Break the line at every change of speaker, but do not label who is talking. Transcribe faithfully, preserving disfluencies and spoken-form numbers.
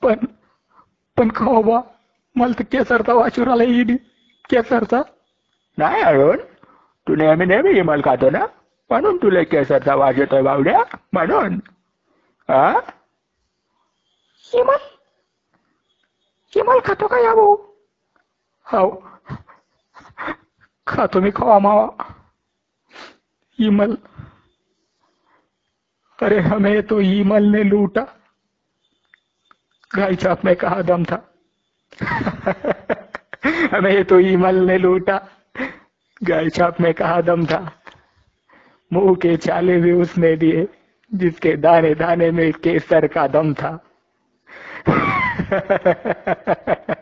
पण पण खवा मला तर केसरचा वाशूर आला इडी केसरचा.
नाही अरुण, तू नेहमी नेहमी इमल खातो ना, म्हणून तुला केसरचा वास येतोय बावड्या, म्हणून. हा
इमल इमल खातो का या भाऊ? हाव खातो मी खवा मावा इमल. अरे हमें तो इमल ने लूटा, गाय छाप में कहा दम था. हमें तो इमल ने लूटा, गाय छाप में कहा दम था. मुंह के छाले भी उसने दिए, जिसके दाने दाने में केसर का दम था.